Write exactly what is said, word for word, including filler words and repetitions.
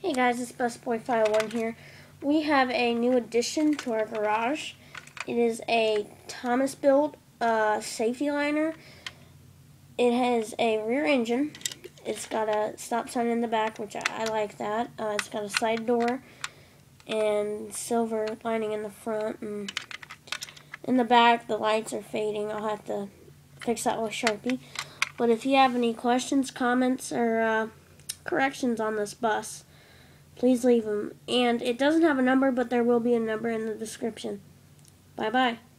Hey guys, it's Busboy five oh one here. We have a new addition to our garage. It is a Thomas built uh, safety liner. It has a rear engine. It's got a stop sign in the back, which I, I like that. Uh, it's got a side door and silver lining in the front. And in the back, the lights are fading. I'll have to fix that with Sharpie. But if you have any questions, comments, or uh, corrections on this bus, please leave them. And it doesn't have a number, but there will be a number in the description. Bye-bye.